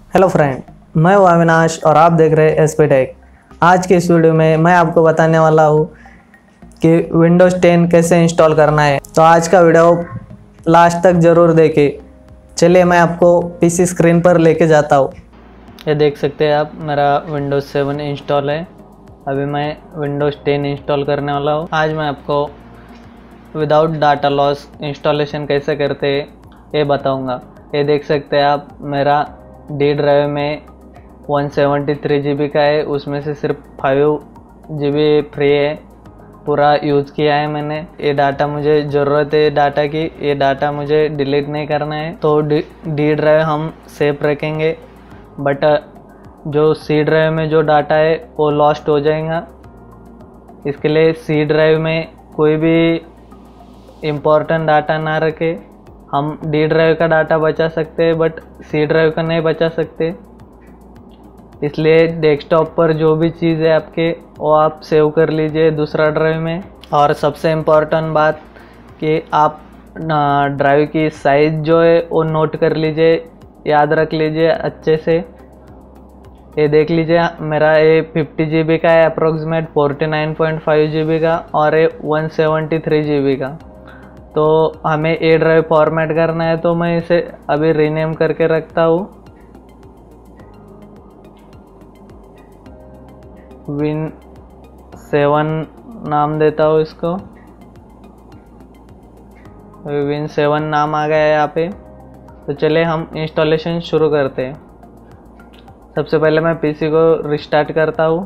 Hello friend, मैं हूँ अविनाश और आप देख रहे हैं एसपी टेक। आज के इस वीडियो में मैं आपको बताने वाला हूँ कि विंडोज़ 10 कैसे इंस्टॉल करना है। तो आज का वीडियो लास्ट तक ज़रूर देखें। चलिए मैं आपको पीसी स्क्रीन पर लेके जाता हूँ। ये देख सकते हैं आप, मेरा विंडोज़ 7 इंस्टॉल है। अभी मैं विंडोज़ 10 इंस्टॉल करने वाला हूँ। आज मैं आपको विदाउट डाटा लॉस इंस्टॉलेशन कैसे करते हैं ये बताऊँगा। ये देख सकते हैं आप, मेरा डी ड्राइव में 173 GB का है, उसमें से सिर्फ 5 GB फ्री है। पूरा यूज़ किया है मैंने। ये डाटा मुझे ज़रूरत है डाटा की, ये डाटा मुझे डिलीट नहीं करना है। तो डी ड्राइव हम सेफ रखेंगे, बट जो सी ड्राइव में जो डाटा है वो लॉस्ट हो जाएगा। इसके लिए सी ड्राइव में कोई भी इम्पोर्टेंट डाटा ना रखे। हम डी ड्राइव का डाटा बचा सकते हैं बट सी ड्राइव का नहीं बचा सकते। इसलिए डेस्कटॉप पर जो भी चीज़ है आपके, वो आप सेव कर लीजिए दूसरा ड्राइव में। और सबसे इम्पोर्टेंट बात कि आप ड्राइव की साइज़ जो है वो नोट कर लीजिए, याद रख लीजिए अच्छे से। ये देख लीजिए, मेरा ये 50 GB का है, अप्रोक्सीमेट 49.5 GB का, और ये 173 GB का। तो हमें ए ड्राइव फॉर्मेट करना है, तो मैं इसे अभी रीनेम करके रखता हूँ। Win7 नाम देता हूँ इसको। Win7 नाम आ गया है यहाँ पे। तो चलिए हम इंस्टॉलेशन शुरू करते हैं। सबसे पहले मैं पीसी को रिस्टार्ट करता हूँ।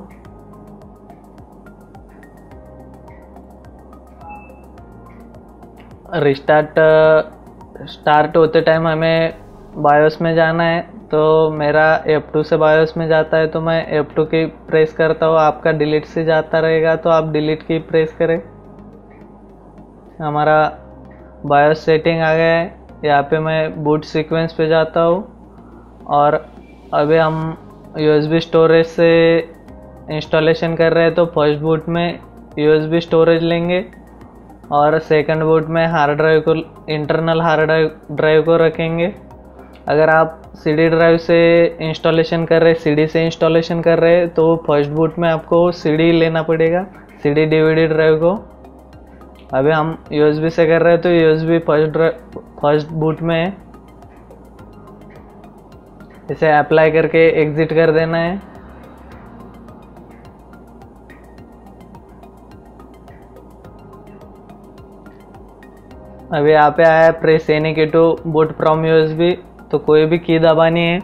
स्टार्ट होते टाइम हमें बायोस में जाना है। तो मेरा F2 से बायोस में जाता है, तो मैं F2 की प्रेस करता हूँ। आपका डिलीट से जाता रहेगा तो आप डिलीट की प्रेस करें। हमारा बायोस सेटिंग आ गया है। यहाँ पे मैं बूट सीक्वेंस पे जाता हूँ, और अभी हम USB स्टोरेज से इंस्टॉलेशन कर रहे हैं। तो फर्स्ट बूट में USB स्टोरेज लेंगे, और सेकंड बूट में हार्ड ड्राइव को, इंटरनल हार्ड ड्राइव को रखेंगे। अगर आप CD ड्राइव से इंस्टॉलेशन कर रहे, CD से इंस्टॉलेशन कर रहे हैं, तो फर्स्ट बूट में आपको CD लेना पड़ेगा, CD DVD ड्राइव को। अभी हम USB से कर रहे हैं, तो USB फर्स्ट बूट में है। इसे अप्लाई करके एग्जिट कर देना है। अभी यहाँ पे आया है press any key to boot from USB, तो कोई भी की दबानी है।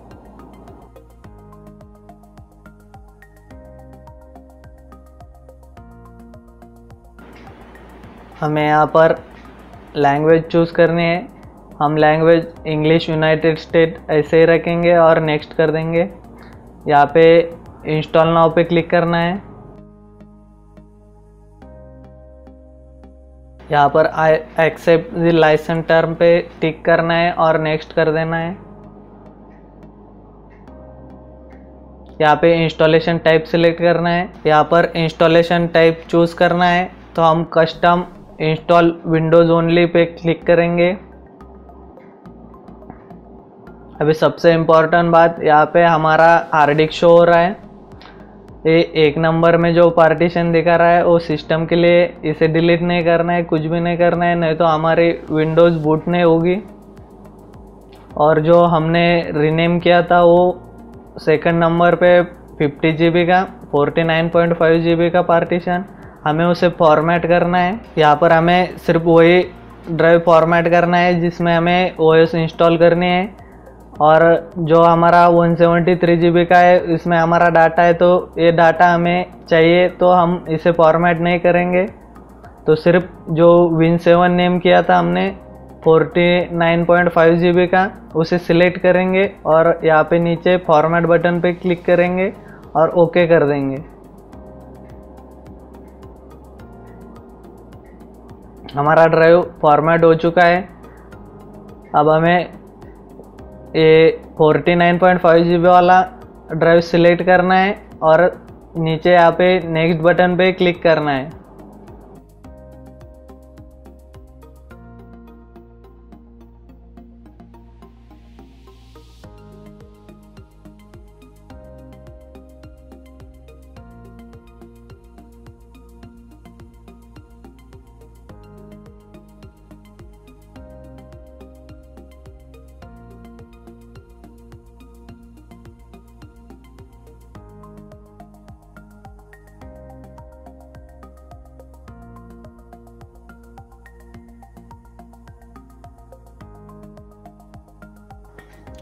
हमें यहाँ पर लैंग्वेज चूज़ करनी है। हम लैंग्वेज इंग्लिश यूनाइटेड स्टेट ऐसे ही रखेंगे और नेक्स्ट कर देंगे। यहाँ पे इंस्टॉल नाउ पे क्लिक करना है। यहाँ पर I accept the license term पे टिक करना है और नेक्स्ट कर देना है। यहाँ पे इंस्टॉलेशन टाइप सिलेक्ट करना है। यहाँ पर इंस्टॉलेशन टाइप चूज़ करना है, तो हम कस्टम इंस्टॉल विंडोज़ ओनली पे क्लिक करेंगे। अभी सबसे इम्पोर्टेंट बात, यहाँ पे हमारा हार्ड डिस्क शो हो रहा है। ये 1 नंबर में जो पार्टीशन दिखा रहा है वो सिस्टम के लिए, इसे डिलीट नहीं करना है, कुछ भी नहीं करना है, नहीं तो हमारी विंडोज़ बूट नहीं होगी। और जो हमने रीनेम किया था वो सेकंड नंबर पे 50 GB का 49.5 GB का पार्टीशन, हमें उसे फॉर्मेट करना है। यहाँ पर हमें सिर्फ वही ड्राइव फॉर्मेट करना है जिसमें हमें OS इंस्टॉल करनी है। और जो हमारा 173 GB का है, इसमें हमारा डाटा है, तो ये डाटा हमें चाहिए, तो हम इसे फॉर्मेट नहीं करेंगे। तो सिर्फ जो Win7 नेम किया था हमने 49.5 GB का, उसे सिलेक्ट करेंगे और यहाँ पे नीचे फॉर्मेट बटन पे क्लिक करेंगे और ओके कर देंगे। हमारा ड्राइव फॉर्मेट हो चुका है। अब हमें ये 49.5 GB वाला ड्राइव सिलेक्ट करना है और नीचे यहाँ पे नेक्स्ट बटन पे क्लिक करना है।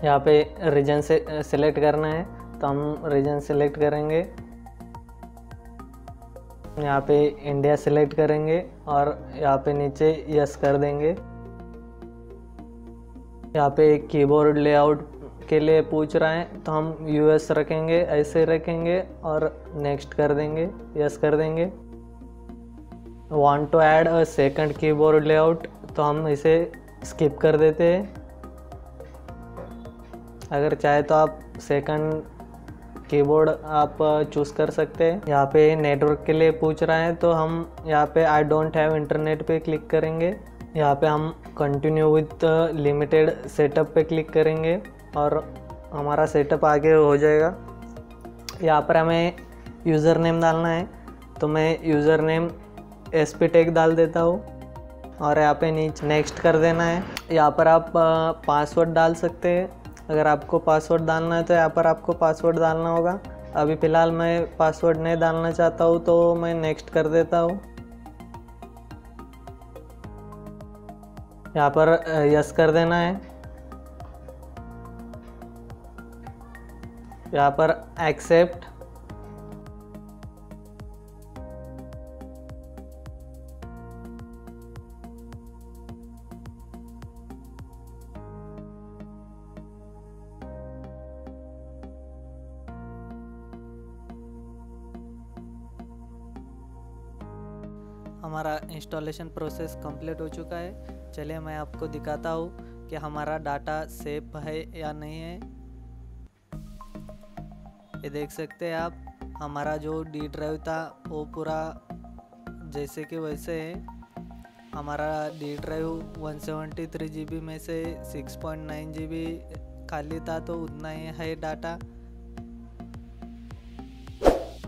यहाँ पे रीजन से सिलेक्ट करना है, तो हम रीजन सिलेक्ट करेंगे। यहाँ पे इंडिया सिलेक्ट करेंगे और यहाँ पे नीचे यस कर देंगे। यहाँ पे कीबोर्ड लेआउट के लिए पूछ रहा है, तो हम यूएस रखेंगे, ऐसे रखेंगे और नेक्स्ट कर देंगे, यस कर देंगे। Want to add a second keyboard layout, तो हम इसे स्किप कर देते हैं। अगर चाहे तो आप सेकंड कीबोर्ड आप चूज़ कर सकते हैं। यहाँ पे नेटवर्क के लिए पूछ रहा है, तो हम यहाँ पे आई डोंट हैव इंटरनेट पे क्लिक करेंगे। यहाँ पे हम कंटिन्यू विथ लिमिटेड सेटअप पे क्लिक करेंगे और हमारा सेटअप आगे हो जाएगा। यहाँ पर हमें यूज़र नेम डालना है, तो मैं यूज़र नेम SPTech डाल देता हूँ और यहाँ पे नीचे नेक्स्ट कर देना है। यहाँ पर आप पासवर्ड डाल सकते हैं। अगर आपको पासवर्ड डालना है तो यहाँ पर आपको पासवर्ड डालना होगा। अभी फ़िलहाल मैं पासवर्ड नहीं डालना चाहता हूँ, तो मैं नेक्स्ट कर देता हूँ। यहाँ पर यस कर देना है। यहाँ पर एक्सेप्ट, हमारा इंस्टॉलेशन प्रोसेस कंप्लीट हो चुका है। चलिए मैं आपको दिखाता हूँ कि हमारा डाटा सेफ है या नहीं है। ये देख सकते हैं आप, हमारा जो डी ड्राइव था वो पूरा जैसे कि वैसे है। हमारा डी ड्राइव 173 GB में से 6.9 GB खाली था, तो उतना ही है डाटा।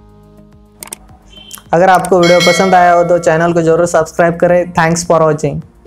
अगर आपको वीडियो पसंद आया हो तो चैनल को ज़रूर सब्सक्राइब करें। Thanks for watching.